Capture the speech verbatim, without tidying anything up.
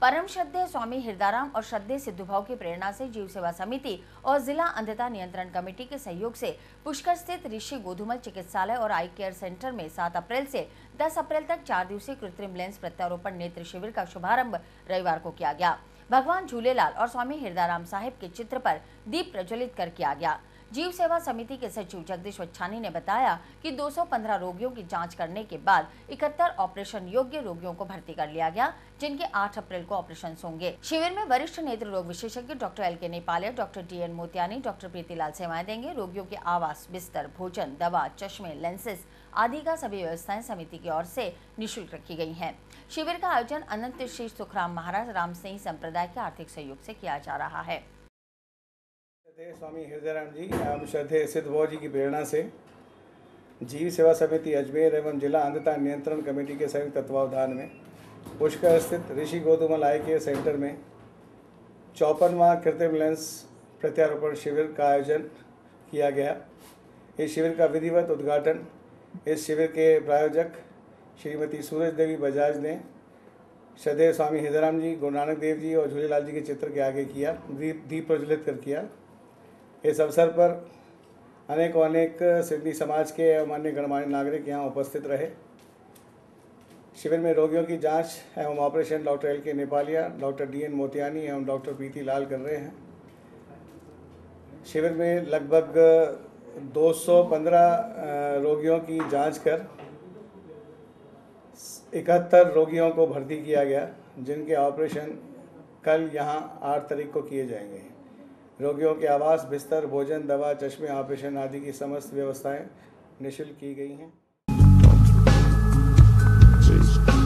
परम श्रद्धेय स्वामी हृदयराम और श्रद्धेय सिद्धूभाव की प्रेरणा से जीव सेवा समिति और जिला अंधता नियंत्रण कमेटी के सहयोग से पुष्कर स्थित ऋषि गोधूमल चिकित्सालय और आई केयर सेंटर में सात अप्रैल से दस अप्रैल तक चार दिवसीय कृत्रिम लेंस प्रत्यारोपण नेत्र शिविर का शुभारंभ रविवार को किया गया। भगवान झूलेलाल और स्वामी हृदयराम साहिब के चित्र पर दीप प्रज्वलित कर किया गया। जीव सेवा समिति के सचिव जगदीश वच्छानी ने बताया कि दो सौ पंद्रह रोगियों की जांच करने के बाद इकहत्तर ऑपरेशन योग्य रोगियों को भर्ती कर लिया गया, जिनके आठ अप्रैल को ऑपरेशन होंगे। शिविर में वरिष्ठ नेत्र रोग विशेषज्ञ doctor L K Nepalia, doctor D N Motiyani, doctor Preetilal सेवाएं देंगे। रोगियों के आवास, बिस्तर, भोजन, दवा, चश्मे, लेंसेज आदि का सभी व्यवस्थाएं समिति की ओर से निःशुल्क रखी गई हैं। शिविर का आयोजन अनंत श्री सुखराम महाराज राम सिंह संप्रदाय के आर्थिक सहयोग से किया जा रहा है। स्वामी हृदयराम जी एवं श्रद्धेय सिद्धूभाव जी की प्रेरणा से जीव सेवा समिति अजमेर एवं जिला अंधता नियंत्रण कमेटी के संयुक्त तत्वावधान में पुष्कर स्थित ऋषि गोधूमल आई केयर सेंटर में चौपनवां कृत्रिम लेंस प्रत्यारोपण शिविर का आयोजन किया गया। इस शिविर का विधिवत उद्घाटन इस शिविर के प्रायोजक श्रीमती सूरज देवी बजाज ने श्रद्धेय स्वामी हृदयराम जी, गुरु नानक देव जी और झूलेलाल जी के चित्र के आगे किया, दीप प्रज्वलित कर किया। इस अवसर पर अनेकों अनेक सिंधी समाज के एवं अन्य गणमान्य नागरिक यहाँ उपस्थित रहे। शिविर में रोगियों की जांच एवं operation doctor L K Nepalia, doctor D N Motiyani एवं डॉक्टर प्रीतिलाल कर रहे हैं। शिविर में लगभग दो सौ पंद्रह रोगियों की जांच कर इकहत्तर रोगियों को भर्ती किया गया, जिनके ऑपरेशन कल यहाँ आठ तारीख को किए जाएंगे। रोगियों के आवास, बिस्तर, भोजन, दवा, चश्मे, ऑपरेशन आदि की समस्त व्यवस्थाएं निःशुल्क की गई हैं।